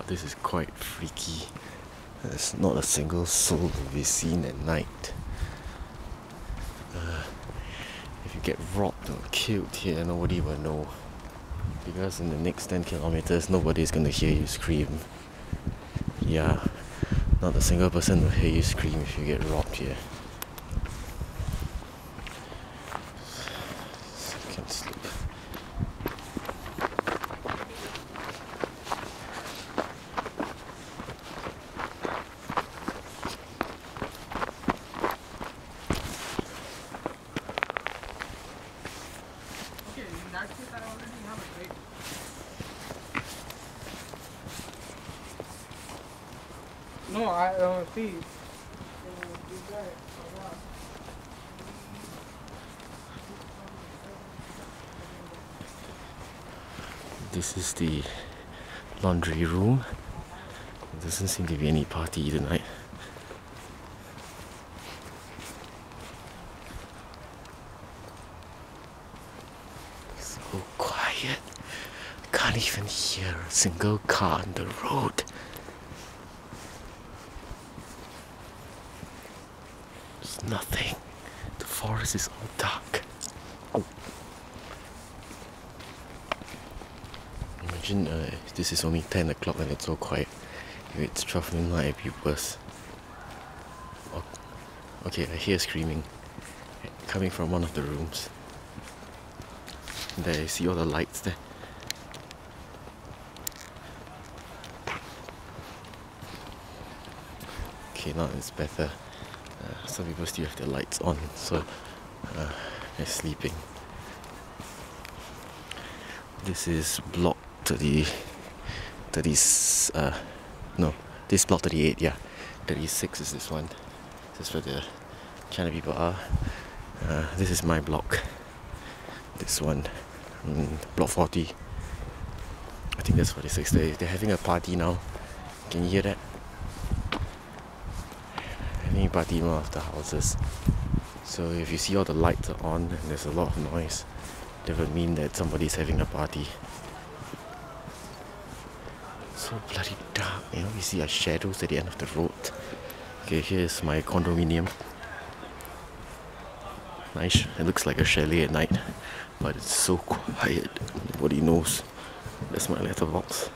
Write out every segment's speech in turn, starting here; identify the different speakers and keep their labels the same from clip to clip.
Speaker 1: This is quite freaky. There's not a single soul to be seen at night. If you get robbed or killed here, nobody will know. Because in the next 10 kilometers, nobody's gonna hear you scream. Yeah, not a single person will hear you scream if you get robbed here. I can't sleep.
Speaker 2: No, I don't see.
Speaker 1: This is the laundry room. There doesn't seem to be any party tonight. So quiet. Can't even hear a single car on the road. There's nothing. The forest is all dark. Imagine if this is only 10 o'clock and it's so quiet. If it's 12 midnight, it'd be worse. Okay, I hear screaming coming from one of the rooms. There, you see all the lights there. Okay, now it's better. Some people still have their lights on, so they're sleeping. This is block 30, no, this block 38, yeah. 36 is this one. This is where the China people are. This is my block. This one, block 40. I think that's 46. They're having a party now. Can you hear that? Having a party in one of the houses. So if you see all the lights are on and there's a lot of noise, that would mean that somebody's having a party. So bloody dark, you know, you see our shadows at the end of the road. Okay, here's my condominium. Nice, it looks like a chalet at night, but it's so quiet, nobody knows. That's my letterbox.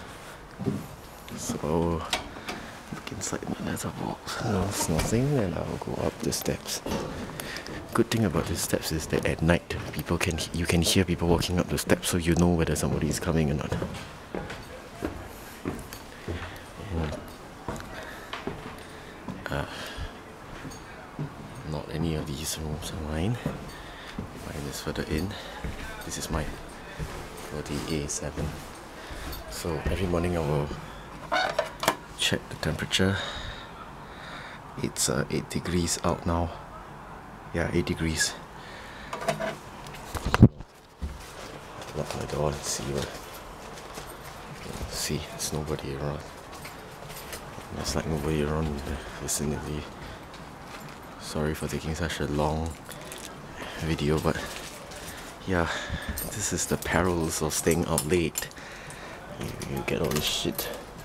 Speaker 1: So, look inside my letterbox. No, it's nothing, and I'll go up the steps. Good thing about these steps is that at night, you can hear people walking up the steps, so you know whether somebody is coming or not. Not any of these rooms are mine. Mine is further in. This is mine for the A7. So every morning I will check the temperature. It's 8 degrees out now. Yeah, 8 degrees. Lock my door and see what. See, there's nobody around. There's like nobody around in the vicinity. Sorry for taking such a long video, but yeah, this is the perils of staying out late. You get all this shit.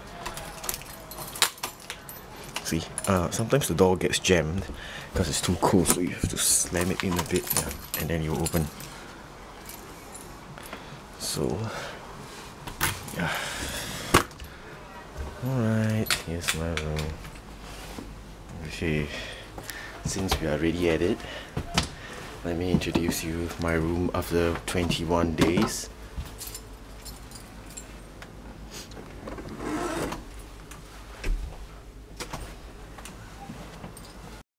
Speaker 1: See, sometimes the door gets jammed because it's too cold, so you have to slam it in a bit, yeah, and then you open. So, yeah. Alright, here's my room. Okay, since we are already at it, let me introduce you my room after 21 days.